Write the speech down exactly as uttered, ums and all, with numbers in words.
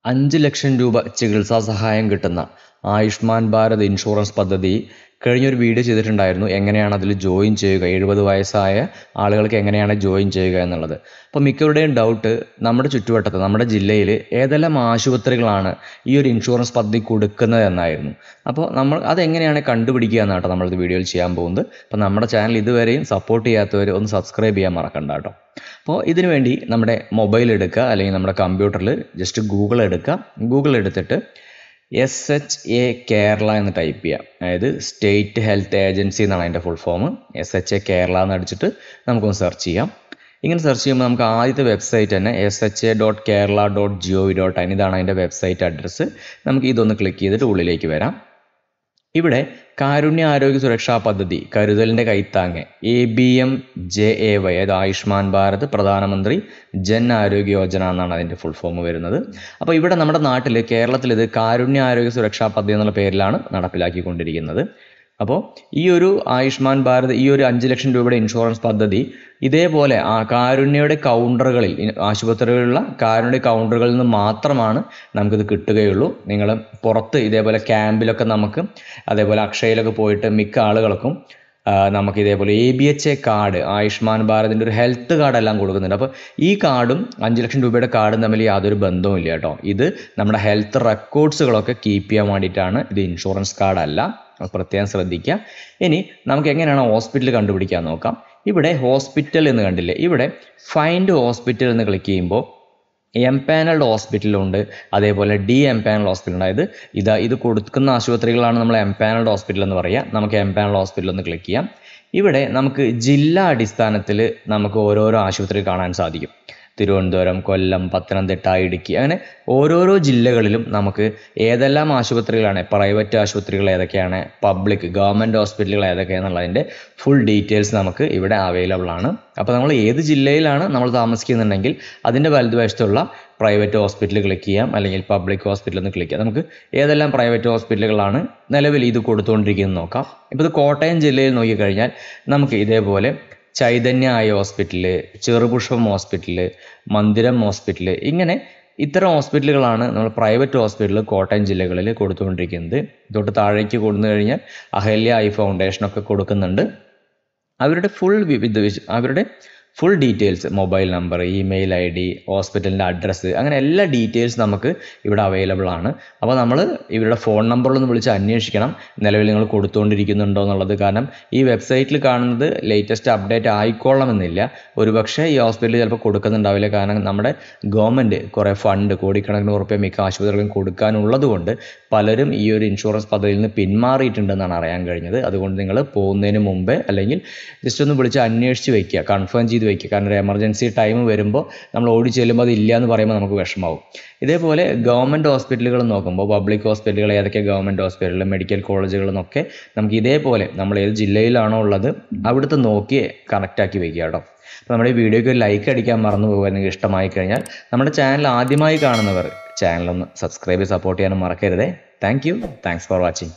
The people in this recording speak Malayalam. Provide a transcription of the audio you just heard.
അഞ്ച് ലക്ഷം രൂപ ചികിത്സാ സഹായം കിട്ടുന്ന ആയുഷ്മാൻ ഭാരത് ഇൻഷുറൻസ് പദ്ധതി കഴിഞ്ഞൊരു വീഡിയോ ചെയ്തിട്ടുണ്ടായിരുന്നു. എങ്ങനെയാണ് അതിൽ ജോയിൻ ചെയ്യുക, എഴുപത് വയസ്സായ ആളുകൾക്ക് എങ്ങനെയാണ് ജോയിൻ ചെയ്യുക എന്നുള്ളത്. അപ്പോൾ മിക്കവരുടെയും ഡൗട്ട് നമ്മുടെ ചുറ്റുവട്ടത്ത് നമ്മുടെ ജില്ലയിൽ ഏതെല്ലാം ആശുപത്രികളാണ് ഈ ഒരു ഇൻഷുറൻസ് പദ്ധതി കൊടുക്കുന്നത് എന്നായിരുന്നു. അപ്പോൾ നമ്മൾ അതെങ്ങനെയാണ് കണ്ടുപിടിക്കുക എന്നാട്ടോ നമ്മളിത് വീഡിയോയിൽ ചെയ്യാൻ പോകുന്നത്. അപ്പോൾ നമ്മുടെ ചാനൽ ഇതുവരെയും സപ്പോർട്ട് ചെയ്യാത്തവർ ഒന്ന് സബ്സ്ക്രൈബ് ചെയ്യാൻ മറക്കണ്ട കേട്ടോ. അപ്പോൾ ഇതിനു വേണ്ടി നമ്മുടെ മൊബൈൽ എടുക്കുക, അല്ലെങ്കിൽ നമ്മുടെ കമ്പ്യൂട്ടറിൽ ജസ്റ്റ് ഗൂഗിൾ എടുക്കുക. ഗൂഗിൾ എടുത്തിട്ട് എസ് എച്ച് എ കേരള എന്ന് ടൈപ്പ് ചെയ്യുക. അതായത് സ്റ്റേറ്റ് ഹെൽത്ത് ഏജൻസി എന്നാണ് അതിൻ്റെ full form. S H A Kerala എന്ന് അടിച്ചിട്ട് നമുക്കൊന്ന് സെർച്ച് ചെയ്യാം. ഇങ്ങനെ സെർച്ച് ചെയ്യുമ്പോൾ നമുക്ക് ആദ്യത്തെ വെബ്സൈറ്റ് തന്നെ S H A dot Kerala dot G O V dot in ഇതാണ് അതിൻ്റെ വെബ്സൈറ്റ് അഡ്രസ്സ്. നമുക്ക് ഇതൊന്ന് ക്ലിക്ക് ചെയ്തിട്ട് ഉള്ളിലേക്ക് വരാം. ഇവിടെ കാരുണ്യ ആരോഗ്യ സുരക്ഷാ പദ്ധതി കരുതലിൻ്റെ കൈത്താങ്ങ് A B M J A Y അതായത് ആയുഷ്മാൻ ഭാരത് പ്രധാനമന്ത്രി ജൻ ആരോഗ്യ യോജന എന്നാണ് അതിൻ്റെ ഫുൾ ഫോം വരുന്നത്. അപ്പോൾ ഇവിടെ നമ്മുടെ നാട്ടിൽ കേരളത്തിൽ ഇത് കാരുണ്യ ആരോഗ്യ സുരക്ഷാ പദ്ധതി എന്നുള്ള പേരിലാണ് നടപ്പിലാക്കിക്കൊണ്ടിരിക്കുന്നത്. അപ്പോൾ ഈ ഒരു ആയുഷ്മാൻ ഭാരത് ഈ ഒരു അഞ്ച് ലക്ഷം രൂപയുടെ ഇൻഷുറൻസ് പദ്ധതി ഇതേപോലെ ആ കാരുണ്യയുടെ കൗണ്ടറുകളിൽ ആശുപത്രികളിലുള്ള കാരുണ്യ കൗണ്ടറുകളിൽ നിന്ന് മാത്രമാണ് നമുക്കിത് കിട്ടുകയുള്ളൂ. നിങ്ങൾ പുറത്ത് ഇതേപോലെ ക്യാമ്പിലൊക്കെ നമുക്ക് അതേപോലെ അക്ഷയയിലൊക്കെ പോയിട്ട് മിക്ക ആളുകൾക്കും നമുക്ക് ഇതേപോലെ A B H A card Ayushman ഭാരതിൻ്റെ ഒരു ഹെൽത്ത് കാർഡ് എല്ലാം കൊടുക്കുന്നുണ്ട്. അപ്പോൾ ഈ കാർഡും അഞ്ച് ലക്ഷം രൂപയുടെ കാർഡും തമ്മിൽ യാതൊരു ബന്ധവും ഇല്ല കേട്ടോ. ഇത് നമ്മുടെ ഹെൽത്ത് റെക്കോർഡ്സുകളൊക്കെ കീപ്പ് ചെയ്യാൻ വേണ്ടിയിട്ടാണ്. ഇത് ഇൻഷുറൻസ് കാർഡല്ല, പ്രത്യേകം ശ്രദ്ധിക്കുക. ഇനി നമുക്ക് എങ്ങനെയാണ് ഹോസ്പിറ്റൽ കണ്ടുപിടിക്കാൻ നോക്കാം. ഇവിടെ ഹോസ്പിറ്റൽ എന്ന് കണ്ടില്ലേ, ഇവിടെ ഫൈൻഡ് ഹോസ്പിറ്റൽ എന്ന് ക്ലിക്ക് ചെയ്യുമ്പോൾ എംപാനൽഡ് ഹോസ്പിറ്റലുണ്ട്, അതേപോലെ ഡി എംപാനൽഡ് ഹോസ്പിറ്റൽ ഉണ്ട്. അതായത് ഇതാ ഇത് കൊടുക്കുന്ന ആശുപത്രികളാണ് നമ്മൾ എംപാനൽഡ് ഹോസ്പിറ്റൽ എന്ന് പറയുക. നമുക്ക് എംപാനൽഡ് ഹോസ്പിറ്റൽ ഒന്ന് ക്ലിക്ക് ചെയ്യാം. ഇവിടെ നമുക്ക് ജില്ലാ അടിസ്ഥാനത്തിൽ നമുക്ക് ഓരോരോ ആശുപത്രി കാണാൻ സാധിക്കും. തിരുവനന്തപുരം, കൊല്ലം, പത്തനംതിട്ട, ഇടുക്കി, അങ്ങനെ ഓരോരോ ജില്ലകളിലും നമുക്ക് ഏതെല്ലാം ആശുപത്രികളാണ്, പ്രൈവറ്റ് ആശുപത്രികൾ ഏതൊക്കെയാണ്, പബ്ലിക് ഗവൺമെൻറ് ഹോസ്പിറ്റലുകൾ ഏതൊക്കെയാണെന്നുള്ളതിൻ്റെ ഫുൾ ഡീറ്റെയിൽസ് നമുക്ക് ഇവിടെ അവൈലബിൾ ആണ്. അപ്പോൾ നമ്മൾ ഏത് ജില്ലയിലാണ് നമ്മൾ താമസിക്കുന്നുണ്ടെങ്കിൽ അതിൻ്റെ വലതുവശത്തുള്ള പ്രൈവറ്റ് ഹോസ്പിറ്റൽ ക്ലിക്ക് ചെയ്യാം, അല്ലെങ്കിൽ പബ്ലിക് ഹോസ്പിറ്റൽ എന്ന് ക്ലിക്ക് ചെയ്യാം. നമുക്ക് ഏതെല്ലാം പ്രൈവറ്റ് ഹോസ്പിറ്റലുകളാണ് നിലവിൽ ഇത് കൊടുത്തുകൊണ്ടിരിക്കുന്നത് നോക്കാം. ഇപ്പോൾ ഇത് കോട്ടയം ജില്ലയിൽ നോക്കിക്കഴിഞ്ഞാൽ നമുക്ക് ഇതേപോലെ Chaitanya eye hospital, Cherupushpam hospital, Mandiram hospital, ഇങ്ങനെ ഇത്തരം ഹോസ്പിറ്റലുകളാണ് നമ്മൾ പ്രൈവറ്റ് ഹോസ്പിറ്റൽ കോട്ടയം ജില്ലകളിൽ കൊടുത്തുകൊണ്ടിരിക്കുന്നത്. തൊട്ട് താഴേക്ക് കൊടുത്തു കഴിഞ്ഞാൽ അഹല്യ ഐ ഫൗണ്ടേഷനൊക്കെ കൊടുക്കുന്നുണ്ട്. അവരുടെ ഫുൾ വിവിധ അവരുടെ full details, mobile number, email ID ഡി, ഹോസ്പിറ്റലിൻ്റെ അഡ്രസ്സ്, അങ്ങനെ എല്ലാ ഡീറ്റെയിൽസ് നമുക്ക് ഇവിടെ അവൈലബിൾ ആണ്. അപ്പോൾ നമ്മൾ ഇവരുടെ ഫോൺ നമ്പറിലൊന്ന് വിളിച്ച് അന്വേഷിക്കണം നിലവിൽ നിങ്ങൾ കൊടുത്തുകൊണ്ടിരിക്കുന്നുണ്ടോ എന്നുള്ളത്. കാരണം ഈ വെബ്സൈറ്റിൽ കാണുന്നത് ലേറ്റസ്റ്റ് അപ്ഡേറ്റ് ആയിക്കൊള്ളണമെന്നില്ല. ഒരുപക്ഷെ ഈ ഹോസ്പിറ്റലിൽ ചിലപ്പോൾ കൊടുക്കുന്നുണ്ടാവില്ല. കാരണം നമ്മുടെ ഗവൺമെൻറ് കുറേ ഫണ്ട് കോടിക്കണക്കിന് ഉറുപ്പിക മിക്ക ആശുപത്രികളും കൊടുക്കാനുള്ളത് കൊണ്ട് പലരും ഈ ഒരു ഇൻഷുറൻസ് പദ്ധതിയിൽ നിന്ന് പിന്മാറിയിട്ടുണ്ടെന്നാണ് അറിയാൻ കഴിഞ്ഞത്. അതുകൊണ്ട് നിങ്ങൾ പോകുന്നതിന് മുമ്പേ അല്ലെങ്കിൽ ജസ്റ്റ് ഒന്ന് വിളിച്ച് അന്വേഷിച്ച് വയ്ക്കുക, കൺഫേം ചെയ്ത് വയ്ക്കുക. കാരണം ഒരു എമർജൻസി ടൈം വരുമ്പോൾ നമ്മൾ ഓടി ചെല്ലുമ്പോൾ അത് ഇല്ല എന്ന് പറയുമ്പോൾ നമുക്ക് വിഷമാവും. ഇതേപോലെ ഗവൺമെൻറ് ഹോസ്പിറ്റലുകൾ നോക്കുമ്പോൾ പബ്ലിക് ഹോസ്പിറ്റലുകൾ ഏതൊക്കെ ഗവൺമെൻറ് ഹോസ്പിറ്റലുകൾ, മെഡിക്കൽ കോളേജുകൾ എന്നൊക്കെ നമുക്ക് ഇതേപോലെ നമ്മൾ ഏത് ജില്ലയിലാണോ ഉള്ളത് അവിടുത്തെ നോക്കി കണക്റ്റ് ആക്കി വയ്ക്കുക കേട്ടോ. അപ്പോൾ നമ്മുടെ ഈ വീഡിയോയ്ക്ക് ലൈക്ക് അടിക്കാൻ മറന്നു പോകുക. നിങ്ങൾക്ക് ഇഷ്ടമായി കഴിഞ്ഞാൽ നമ്മുടെ ചാനൽ ആദ്യമായി കാണുന്നവർ ചാനലൊന്ന് സബ്സ്ക്രൈബ് സപ്പോർട്ട് ചെയ്യാനും മറക്കരുതേ. Thank you thanks for watching.